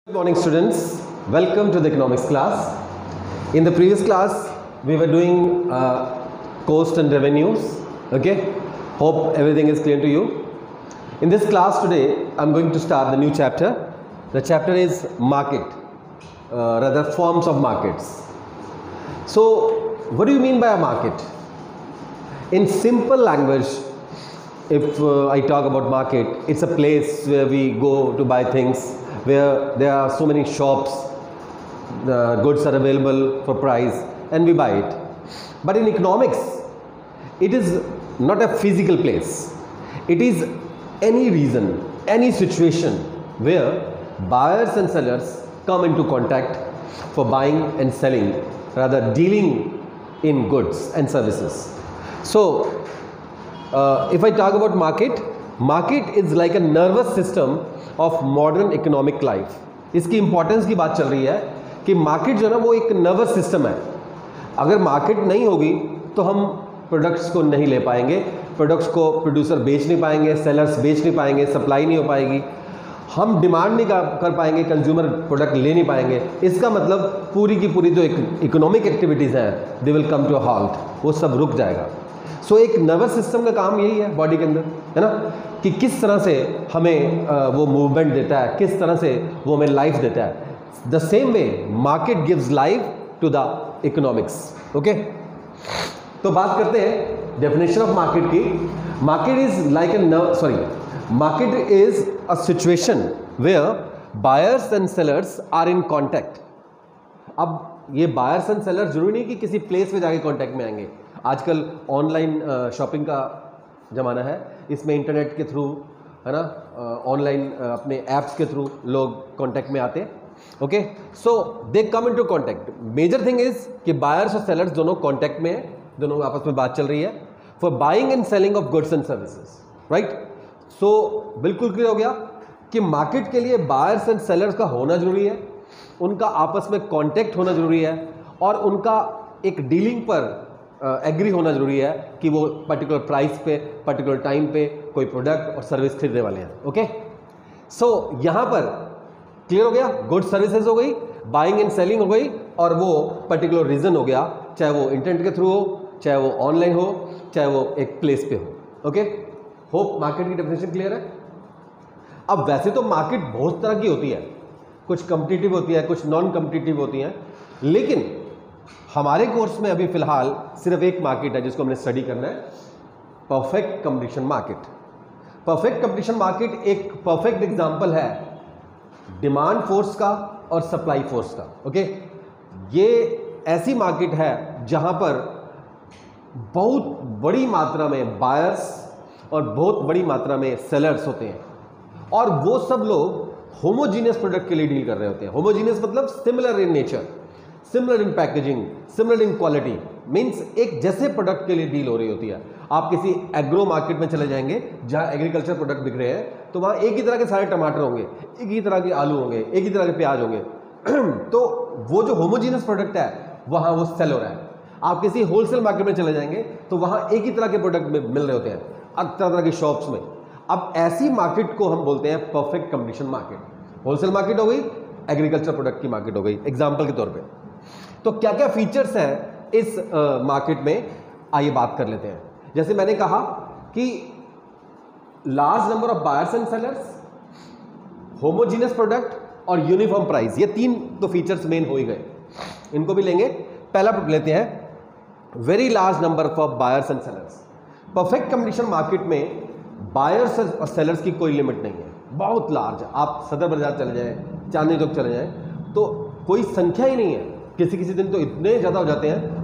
Good morning students, welcome to the economics class. In the previous class we were doing cost and revenues. Okay, hope everything is clear to you. In this class today I'm going to start the new chapter. The chapter is market, rather forms of markets. So what do you mean by a market? In simple language, if I talk about market, it's a place where we go to buy things, where there are so many shops, the goods are available for price and we buy it. But in economics, it is not a physical place. It is any reason, any situation where buyers and sellers come into contact for buying and selling, rather dealing in goods and services. So if I talk about market is like a nervous system of modern economic life. इसकी importance की बात चल रही है कि market जो है ना वो एक नर्वस सिस्टम है. अगर मार्केट नहीं होगी तो हम प्रोडक्ट्स को नहीं ले पाएंगे, प्रोडक्ट्स को प्रोड्यूसर बेच नहीं पाएंगे, सेलर्स बेच नहीं पाएंगे, सप्लाई नहीं हो पाएगी, हम डिमांड नहीं कर पाएंगे, कंज्यूमर प्रोडक्ट ले नहीं पाएंगे. इसका मतलब पूरी की पूरी जो इकोनॉमिक एक्टिविटीज़ हैं they will come to a halt, वो सब रुक जाएगा. सो एक नर्वस सिस्टम का काम यही है बॉडी के अंदर, है ना, कि किस तरह से हमें वो मूवमेंट देता है, किस तरह से वो हमें लाइफ देता है. The same way market gives life to the economics. Okay, तो बात करते हैं डेफिनेशन ऑफ मार्केट की. Market is like market is a situation where buyers and sellers are in contact. अब ये बायर्स एंड सेलर्स जरूरी नहीं कि किसी प्लेस में जाके कॉन्टैक्ट में आएंगे. आजकल ऑनलाइन शॉपिंग का ज़माना है, इसमें इंटरनेट के थ्रू, है ना, ऑनलाइन अपने ऐप्स के थ्रू लोग कांटेक्ट में आते हैं. Okay, so they come into contact. Major thing is कि बायर्स और सेलर्स दोनों कांटेक्ट में हैं, दोनों आपस में बात चल रही है for buying and selling of goods and services. Right, so बिल्कुल क्लियर हो गया कि मार्केट के लिए बायर्स एंड सेलर्स का होना जरूरी है, उनका आपस में कॉन्टेक्ट होना जरूरी है और उनका एक डीलिंग पर एग्री होना जरूरी है कि वो पर्टिकुलर प्राइस पे पर्टिकुलर टाइम पे कोई प्रोडक्ट और सर्विस खरीदने वाले हैं. ओके, सो यहाँ पर क्लियर हो गया, गुड्स सर्विसेज हो गई, बाइंग एंड सेलिंग हो गई, और वो पर्टिकुलर रीजन हो गया, चाहे वो इंटरनेट के थ्रू हो, चाहे वो ऑनलाइन हो, चाहे वो एक प्लेस पे हो. ओके, होप मार्केट की डेफिनेशन क्लियर है. अब वैसे तो मार्केट बहुत तरह की होती है, कुछ कम्पिटिटिव होती है, कुछ नॉन कम्पिटिटिव होती हैं, लेकिन हमारे कोर्स में अभी फिलहाल सिर्फ एक मार्केट है जिसको हमने स्टडी करना है, perfect competition market. Perfect competition market एक परफेक्ट एग्जांपल है डिमांड फोर्स का और सप्लाई फोर्स का. ओके, ये ऐसी मार्केट है जहां पर बहुत बड़ी मात्रा में बायर्स और बहुत बड़ी मात्रा में सेलर्स होते हैं, और वो सब लोग होमोजीनियस प्रोडक्ट के लिए डील कर रहे होते हैं. होमोजीनियस मतलब similar in nature, similar in packaging, similar in quality, means एक जैसे प्रोडक्ट के लिए डील हो रही होती है. आप किसी एग्रो मार्केट में चले जाएंगे जहां एग्रीकल्चर प्रोडक्ट बिक रहे हैं, तो वहां एक ही तरह के सारे टमाटर होंगे, एक ही तरह के आलू होंगे, एक ही तरह के प्याज होंगे. तो वो जो होमोजीनियस प्रोडक्ट है वहां वो सेल हो रहा है. आप किसी होलसेल मार्केट में चले जाएंगे तो वहां एक ही तरह के प्रोडक्ट मिल रहे होते हैं तरह तरह की शॉप्स में. अब ऐसी मार्केट को हम बोलते हैं perfect competition market. Wholesale market हो गई, एग्रीकल्चर प्रोडक्ट की मार्केट हो गई, एग्जाम्पल के तौर पर. तो क्या क्या फीचर्स हैं इस मार्केट में, आइए बात कर लेते हैं. जैसे मैंने कहा कि large number of buyers and sellers, homogeneous product और यूनिफॉर्म प्राइस, ये तीन तो फीचर्स मेन हो ही गए. इनको भी लेंगे. पहला लेते हैं very large number of buyers and sellers. Perfect competition market में बायर्स और सेलर्स की कोई लिमिट नहीं है, बहुत लार्ज है. आप सदर बाजार चले जाएं, चांदनी चौक चले जाएं, तो कोई संख्या ही नहीं है. किसी किसी दिन तो इतने ज़्यादा हो जाते हैं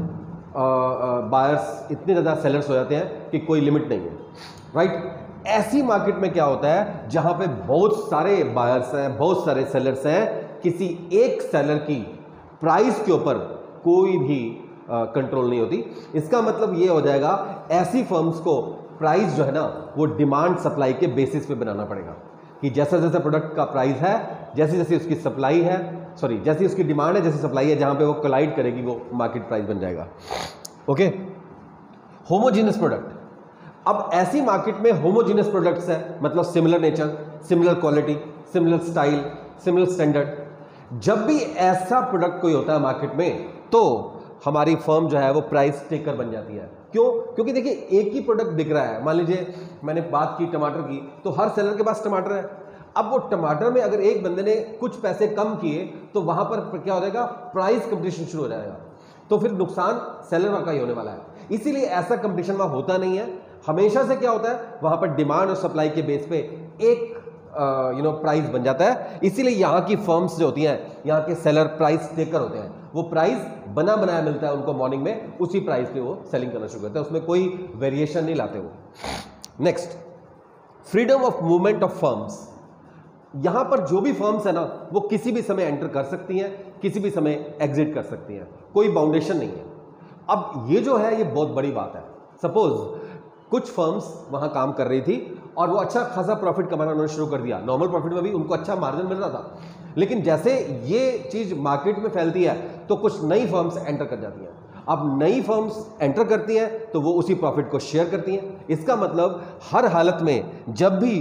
बायर्स, इतने ज़्यादा सेलर्स हो जाते हैं कि कोई लिमिट नहीं है. राइट, ऐसी मार्केट में क्या होता है जहां पे बहुत सारे बायर्स हैं, बहुत सारे सेलर्स हैं, किसी एक सेलर की प्राइस के ऊपर कोई भी कंट्रोल नहीं होती. इसका मतलब ये हो जाएगा ऐसी फर्म्स को प्राइस जो है ना वो डिमांड सप्लाई के बेसिस पे बनाना पड़ेगा, कि जैसा जैसा प्रोडक्ट का प्राइस है, जैसी जैसी उसकी सप्लाई है, जैसी उसकी डिमांड है, जैसी सप्लाई है, जहां पे वो कोलाइड करेगी वो मार्केट प्राइस बन जाएगा. Okay, homogeneous product. अब ऐसी मार्केट में होमोजीनियस प्रोडक्ट्स है, मतलब similar nature, similar quality, similar style, similar standard, जब भी ऐसा प्रोडक्ट कोई होता है मार्केट में तो हमारी फर्म जो है वो प्राइस टेकर बन जाती है। क्यों? क्योंकि देखिए एक ही प्रोडक्ट बिक रहा है, मान लीजिए मैंने बात की टमाटर की, तो हर सेलर के पास टमाटर है। अब वो टमाटर में अगर एक बंदे ने कुछ पैसे कम किए तो वहां पर क्या हो जाएगा, प्राइस कंपटीशन शुरू हो जाएगा, तो फिर नुकसान सेलर का ही होने वाला है। इसीलिए ऐसा कंपटीशन वहां होता नहीं है। हमेशा से क्या होता है, वहां पर डिमांड और सप्लाई के बेस पे एक प्राइस बन जाता है। इसीलिए यहाँ की फर्म्स जो होती हैं, यहाँ के सेलर प्राइस टेकर होते हैं, वो प्राइस बना बनाया मिलता है उनको मॉर्निंग में, उसी प्राइस पे वो सेलिंग करना शुरू करते हैं, उसमें कोई वेरिएशन नहीं लाते वो। Next, freedom of movement of firms. यहां पर जो भी फर्म्स है ना, वो किसी भी समय एंटर कर सकती हैं, किसी भी समय एग्जिट कर सकती हैं, कोई बाउंडेशन नहीं है। अब ये जो है ये बहुत बड़ी बात है। सपोज कुछ फर्म्स वहां काम कर रही थी और वो अच्छा खासा प्रॉफिट कमाना उन्होंने शुरू कर दिया, नॉर्मल प्रॉफिट में भी उनको अच्छा मार्जिन मिल रहा था, लेकिन जैसे ये चीज मार्केट में फैलती है तो कुछ नई फर्म्स एंटर कर जाती हैं। अब नई फर्म्स एंटर करती हैं तो वो उसी प्रॉफिट को शेयर करती हैं। इसका मतलब हर हालत में जब भी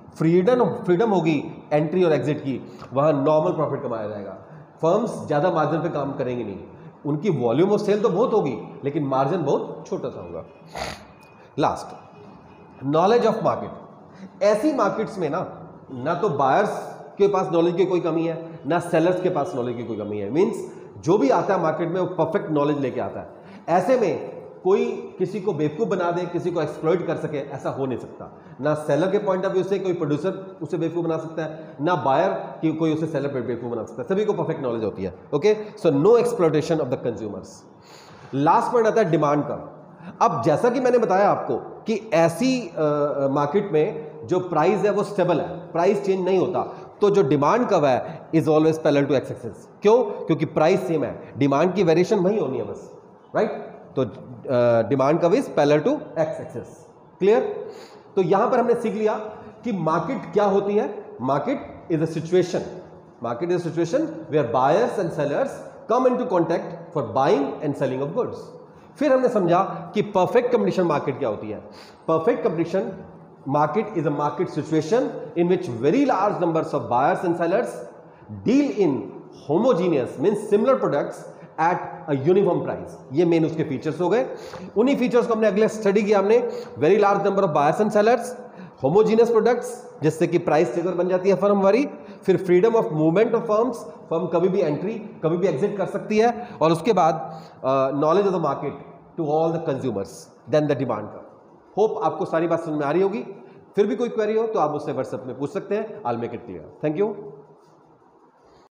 फ्रीडम होगी एंट्री और एग्जिट की, वहां नॉर्मल प्रॉफिट कमाया जाएगा। फर्म्स ज्यादा मार्जिन पे काम करेंगी नहीं, उनकी वॉल्यूम ऑफ सेल तो बहुत होगी लेकिन मार्जिन बहुत छोटा सा होगा। Last, knowledge of market. ऐसी मार्केट्स में ना तो बायर्स के पास नॉलेज की कोई कमी है, ना सेलर्स के पास नॉलेज की कोई कमी है। मींस जो भी आता है मार्केट में वो परफेक्ट नॉलेज लेके आता है। ऐसे में कोई किसी को बेवकूफ बना दे, किसी को एक्सप्लॉइट कर सके, ऐसा हो नहीं सकता। ना सेलर के पॉइंट ऑफ व्यू से कोई प्रोड्यूसर उसे बेवकूफ बना सकता है, ना बायर की कोई उसे सेलर पे बेवकूफ बना सकता है। सभी को परफेक्ट नॉलेज होती है। Okay, so no exploitation of the consumers. Last point आता है डिमांड का। अब जैसा कि मैंने बताया आपको कि ऐसी मार्केट में जो प्राइस है वो स्टेबल है, प्राइस चेंज नहीं होता, तो जो डिमांड कर्व है is always parallel to X axis. क्यों? क्योंकि प्राइस सेम है, डिमांड की वेरिएशन वही होनी है बस, राइट? तो demand curve is parallel to X axis. Clear? तो यहां पर हमने सीख लिया कि मार्केट क्या होती है। Market is a situation, market is a situation where buyers and sellers come into contact for buying and selling of goods. फिर हमने समझा कि परफेक्ट कंपटीशन मार्केट क्या होती है। Perfect competition market is a market situation in which very large numbers of buyers and sellers deal in homogeneous means similar products at a uniform price। ये main उसके features हो गए। उन्हीं features को हमने अगले स्टडी किया हमने, very large number of buyers and sellers, homogeneous products जिससे कि प्राइस टेकर बन जाती है फर्म हमारी, फिर freedom of movement of firms, firm कभी भी एंट्री कभी भी एग्जिट कर सकती है, और उसके बाद knowledge of the market to all the consumers, then the demand का। होप आपको सारी बात समझ में आ रही होगी। फिर भी कोई क्वेरी हो तो आप मुझसे व्हाट्सएप में पूछ सकते हैं। I will make it clear. Thank you.